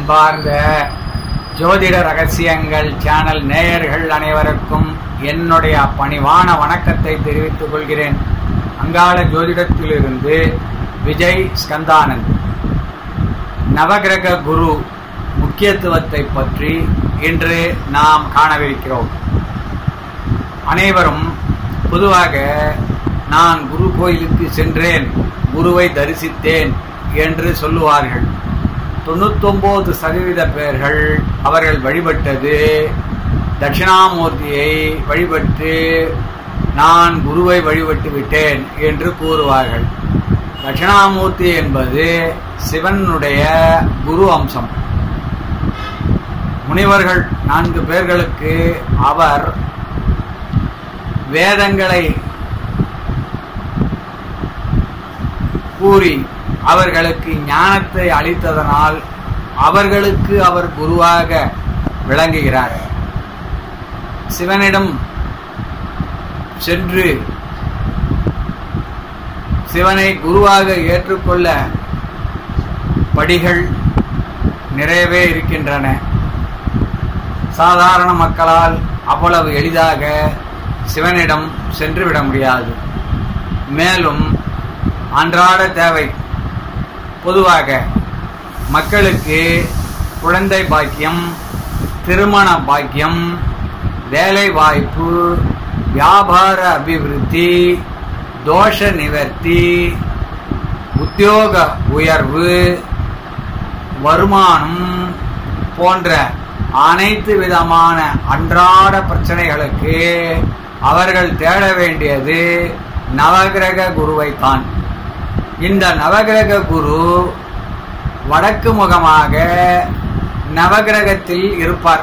அன்பார்ந்த ஜோதிட ரகசியங்கள் சேனல் நேயர்கள் அனைவருக்கும் என்னுடைய பணிவான வணக்கத்தை தெரிவித்துக் கொள்கிறேன். அங்காள ஜோதிடத்திலிருந்து விஜய் ஸ்கந்தானந்த். நவகிரக குரு முக்கியத்துவத்தை பற்றி இன்று நாம் காணவிருக்கிறோம். அனைவரும் பொதுவாக நான் குரு கோயிலுக்கு சென்றேன், குருவை தரிசித்தேன் என்று சொல்லுவார்கள். 99% பேர்கள் அவர்கள் வழிபட்டது தட்சிணாமூர்த்தியை வழிபட்டு நான் குருவை வழிபட்டு விட்டேன் என்று கூறுவார்கள். தட்சிணாமூர்த்தி என்பது சிவனுடைய குரு அம்சம். முனிவர்கள் 4 பேர்களுக்கு அவர் வேதங்களை கூறி அவர்களுக்கு ஞானத்தை அளித்ததனால் அவர்களுக்கு அவர் குருவாக விளங்குகிறார். சிவனிடம் சென்று சிவனை குருவாக ஏற்றுக்கொள்ள படிகள் நிறையவே இருக்கின்றன. சாதாரண மக்களால் அவ்வளவு எளிதாக சிவனிடம் சென்றுவிட முடியாது. மேலும் அன்றாட தேவை பொதுவாக மக்களுக்கு குழந்தை பாக்கியம், திருமண பாக்கியம், வேலை வாய்ப்பு, வியாபார அபிவிருத்தி, தோஷ நிவர்த்தி, உத்தியோக உயர்வு, வருமானம் போன்ற அனைத்து விதமான அன்றாட பிரச்சனைகளுக்கு அவர்கள் தேட வேண்டியது நவகிரக குருவைத்தான். இந்த நவகிரக குரு வடக்கு முகமாக நவகிரகத்தில் இருப்பார்.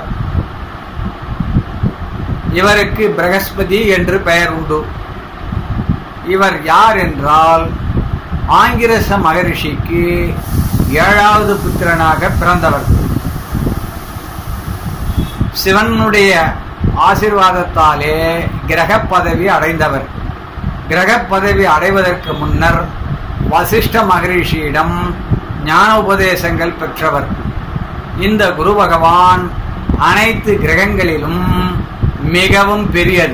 இவருக்கு பிரகஸ்பதி என்று பெயர் உண்டு. இவர் யார் என்றால் ஆங்கிரச மகரிஷிக்கு 7வது புத்திரனாக பிறந்தவர். சிவனுடைய ஆசீர்வாதத்தாலே கிரக பதவி அடைந்தவர். கிரக பதவி அடைவதற்கு முன்னர் வசிஷ்ட மகரிஷியிடம் ஞான உபதேசங்கள் பெற்றவர். இந்த குரு பகவான் அனைத்து கிரகங்களிலும் மிகவும் பெரியது.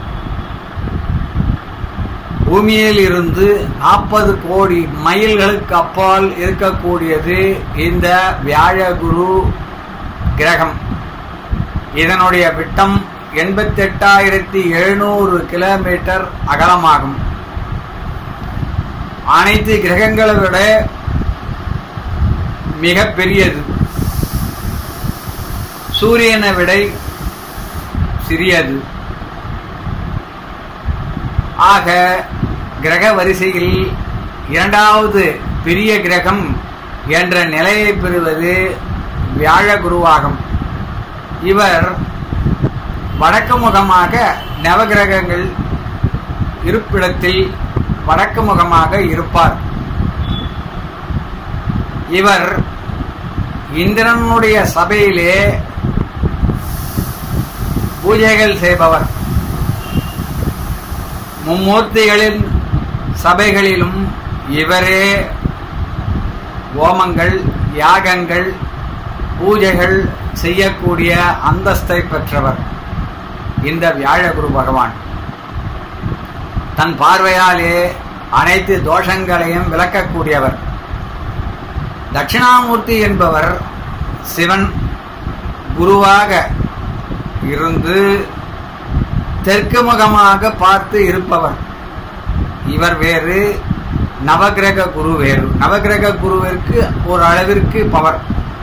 பூமியில் இருந்து 40 கோடி மைல்களுக்கு அப்பால் இருக்கக்கூடியது இந்த வியாழ குரு கிரகம். இதனுடைய விட்டம் 88,700 கிலோமீட்டர் அகலமாகும். அனைத்து கிரகங்களை விட மிக பெரியது. சூரியனை விட சிறியது. ஆக கிரக வரிசையில் 2வது பெரிய கிரகம் என்ற நிலையை பெறுவது வியாழ குருவாகும். இவர் வடக்கு முகமாக நவகிரகங்கள் இருப்பிடத்தில் வடக்கு முகமாக இருப்பார். இவர் இந்திரனுடைய சபையிலே பூஜைகள் செய்பவர். மும்மூர்த்திகளின் சபைகளிலும் இவரே ஹோமங்கள், யாகங்கள், பூஜைகள் செய்யக்கூடிய அந்தஸ்தை பெற்றவர் இந்த வியாழ குரு பகவான். தன் பார்வையாலே அனைத்து தோஷங்களையும் விளக்கக்கூடியவர். தட்சிணாமூர்த்தி என்பவர் சிவன் குருவாக இருந்து தெற்கு முகமாக பார்த்து இருப்பவர். இவர் வேறு, நவகிரக குரு வேறு. நவகிரக குருவிற்கு ஒரு அளவிற்கு பவர்.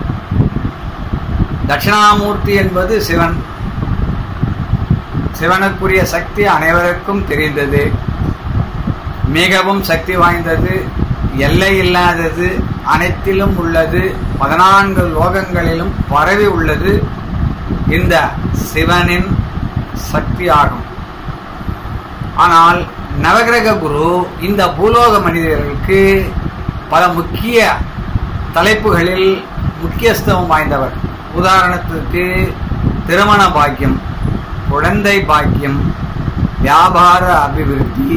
தட்சிணாமூர்த்தி என்பது சிவன். சிவனுக்குரிய சக்தி அனைவருக்கும் தெரிந்தது. மிகவும் சக்தி வாய்ந்தது, எல்லை இல்லாதது, அனைத்திலும் உள்ளது, 14 லோகங்களிலும் பரவி உள்ளது இந்த சிவனின் சக்தி ஆகும். ஆனால் நவகிரக குரு இந்த பூலோக மனிதர்களுக்கு பல முக்கிய தலைப்புகளில் முக்கியத்துவம் வாய்ந்தவர். உதாரணத்துக்கு திருமண பாக்கியம், குழந்தை பாக்கியம், வியாபார அபிவிருத்தி,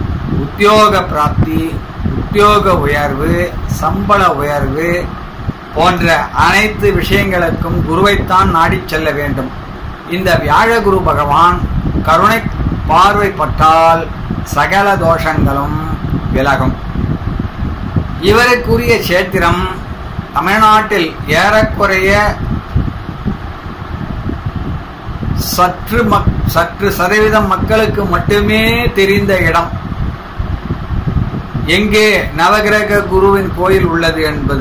உத்தியோக பிராப்தி, உத்தியோக உயர்வு, சம்பள உயர்வு போன்ற அனைத்து விஷயங்களுக்கும் குருவைத்தான் நாடிச் செல்ல வேண்டும். இந்த வியாழ குரு பகவான் கருணை பார்வைப்பட்டால் சகல தோஷங்களும் விலகும். இவருக்குரிய சேத்திரம் தமிழ்நாட்டில் ஏறக்குறைய சற்று சதவீதம் மக்களுக்கு மட்டுமே தெரிந்த இடம். எங்கே நவகிரக குருவின் கோயில் உள்ளது என்பது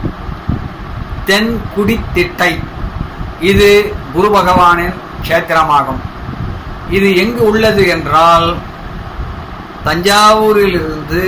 தென்குடித்திட்டை. இது குரு பகவானின் கஷேத்திரமாகும். இது எங்கு உள்ளது என்றால் தஞ்சாவூரிலிருந்து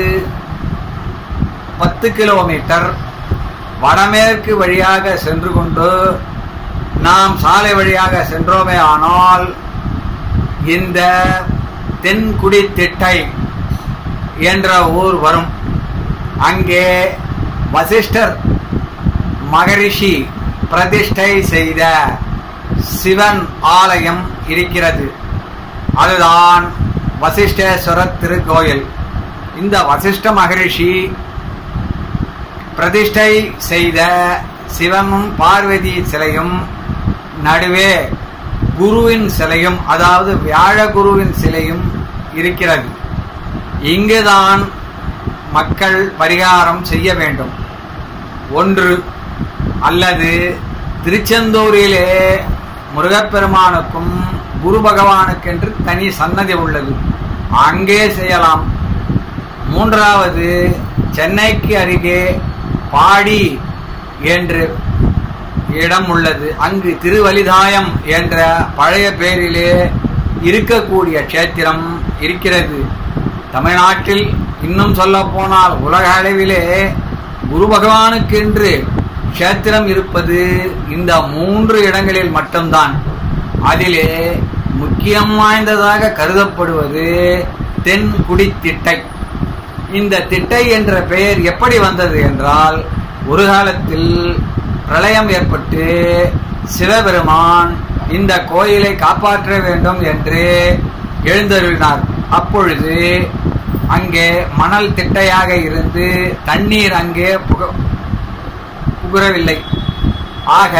10 கிலோமீட்டர் வடமேற்கு வழியாக சென்று கொண்டு நாம் சாலை வழியாக சென்றோமே ஆனால் இந்த தென்குடித்திட்டை என்ற ஊர் வரும். அங்கே வசிஷ்டர் மகரிஷி பிரதிஷ்டை செய்த சிவன் ஆலயம் இருக்கிறது. அதுதான் வசிஷ்டேஸ்வரர் திருக்கோயில். இந்த வசிஷ்ட மகரிஷி பிரதிஷ்டை செய்த சிவனும் பார்வதி சிலையும் நடுவே குருவின் சிலையும், அதாவது வியாழ குருவின் சிலையும் இருக்கிறது. இங்குதான் மக்கள் பரிகாரம் செய்ய வேண்டும். ஒன்று அல்லது திருச்செந்தூரிலே முருகப்பெருமானுக்கும் குரு பகவானுக்கென்று தனி சன்னதி உள்ளது, அங்கே செய்யலாம். மூன்றாவது சென்னைக்கு அருகே பாடி என்று இடம் உள்ளது. அங்கு திருவலிதாயம் என்ற பழைய பெயரிலே இருக்கக்கூடிய கஷேத்திரம் இருக்கிறது. தமிழ்நாட்டில் இன்னும் சொல்ல போனால் உலக அளவிலே குரு பகவானுக்கென்று கஷேத்திரம் இருப்பது இந்த 3 இடங்களில் மட்டும்தான். அதிலே முக்கியம் வாய்ந்ததாக கருதப்படுவது தென்குடித்திட்டை. இந்த திட்டை என்ற பெயர் எப்படி வந்தது என்றால், ஒரு காலத்தில் பிரளயம் ஏற்பட்டு சிவபெருமான் இந்த கோயிலை காப்பாற்ற வேண்டும் என்று எழுந்தருளினார். அப்பொழுது அங்கே மணல் திட்டையாக இருந்து தண்ணீர் அங்கே புகரவில்லை. ஆக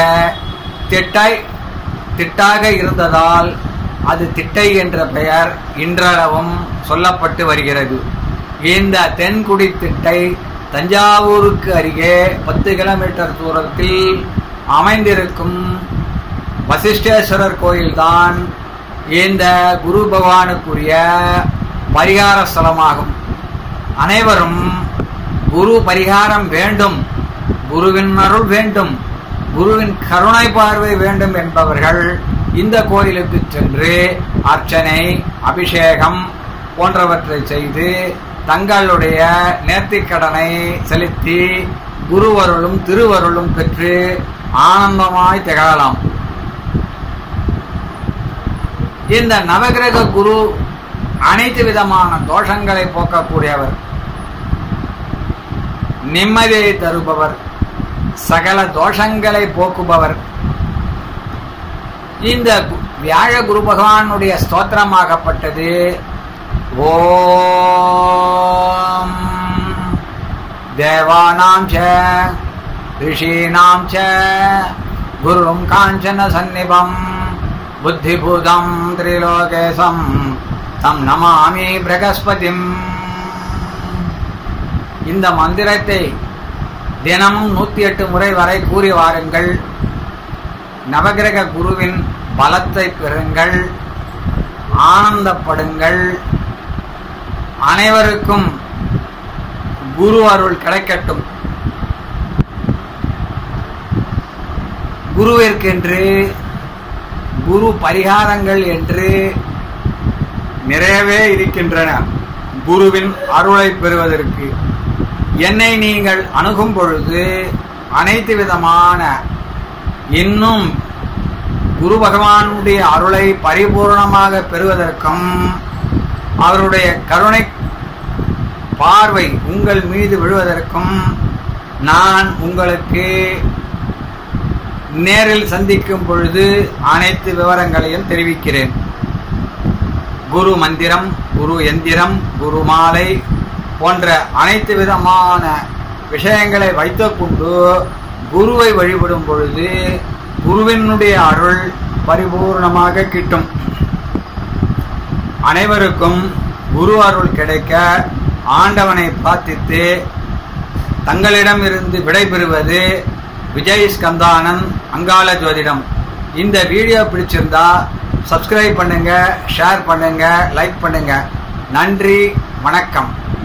திட்டாக இருந்ததால் அது திட்டை என்ற பெயர் இன்றளவும் சொல்லப்பட்டு வருகிறது. இந்த தென்குடித்திட்டை தஞ்சாவூருக்கு அருகே 10 கிலோமீட்டர் தூரத்தில் அமைந்திருக்கும் வசிஷ்டேஸ்வரர் கோயில்தான் இந்த குரு பகவானுக்குரிய பரிகார ஸ்தலமாகும். அனைவரும் குரு பரிகாரம் வேண்டும், குருவின் அருள் வேண்டும், குருவின் கருணை பார்வை வேண்டும் என்பவர்கள் இந்த கோயிலுக்கு சென்று அர்ச்சனை, அபிஷேகம் போன்றவற்றை செய்து தங்களுடைய நேர்த்திக்கடனை செலுத்தி குருவருளும் திருவருளும் பெற்று ஆனந்தமாய் திகழலாம். இந்த நவகிரக குரு அனைத்து விதமான தோஷங்களை போக்கக்கூடியவர், நிம்மதியை தருபவர், சகல தோஷங்களை போக்குபவர். இந்த வியாழ குரு பகவானுடைய ஸ்தோத்திரமாகப்பட்டது ஓம் தேவானாம் ச ரிஷீனாம் ச குரும் காஞ்சன சந்நிபம் புத்திபூதம் திரிலோகேசம் தம் நமாமி பிரகஸ்பதிம். இந்த மந்திரத்தை தினமும் 108 முறை வரை கூறி வாருங்கள். நவகிரக குருவின் பலத்தை பெறுங்கள், ஆனந்தப்படுங்கள். அனைவருக்கும் குரு அருள் கிடைக்கட்டும். குருவிற்கென்று குரு பரிகாரங்கள் என்று நிறையவே இருக்கின்றன. குருவின் அருளை பெறுவதற்கு என்னை நீங்கள் அணுகும் பொழுது அனைத்து விதமான இன்னும் குரு பகவானுடைய அருளை பரிபூர்ணமாக பெறுவதற்கும் அவருடைய கருணை பார்வை உங்கள் மீது விழுவதற்கும் நான் உங்களுக்கு நேரில் சந்திக்கும் பொழுது அனைத்து விவரங்களையும் தெரிவிக்கிறேன். குரு மந்திரம், குரு எந்திரம், குரு மாலை போன்ற அனைத்து விதமான விஷயங்களை வைத்துக்கொண்டு குருவை வழிபடும் பொழுது குருவினுடைய அருள் பரிபூர்ணமாக கிட்டும். அனைவருக்கும் குரு அருள் கிடைக்க ஆண்டவனை பிரார்த்தித்து தங்களிடம் இருந்து விடைபெறுவது விஜய் ஸ்கந்தானந்த் அங்காள ஜோதிடம். இந்த வீடியோ பிடிச்சிருந்தா சப்ஸ்கிரைப் பண்ணுங்க, ஷேர் பண்ணுங்க, லைக் பண்ணுங்க. நன்றி, வணக்கம்.